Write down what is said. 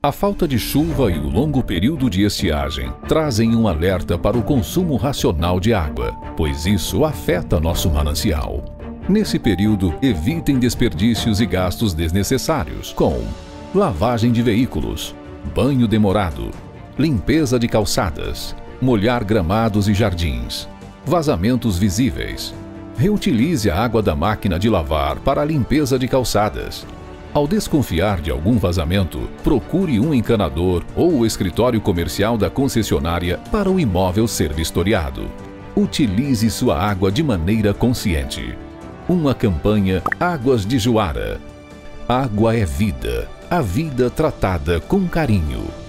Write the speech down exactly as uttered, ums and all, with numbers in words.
A falta de chuva e o longo período de estiagem trazem um alerta para o consumo racional de água, pois isso afeta nosso manancial. Nesse período, evitem desperdícios e gastos desnecessários, com lavagem de veículos, banho demorado, limpeza de calçadas, molhar gramados e jardins, vazamentos visíveis. Reutilize a água da máquina de lavar para a limpeza de calçadas. Ao desconfiar de algum vazamento, procure um encanador ou o escritório comercial da concessionária para o imóvel ser vistoriado. Utilize sua água de maneira consciente. Uma campanha Águas de Juara. Água é vida. A vida tratada com carinho.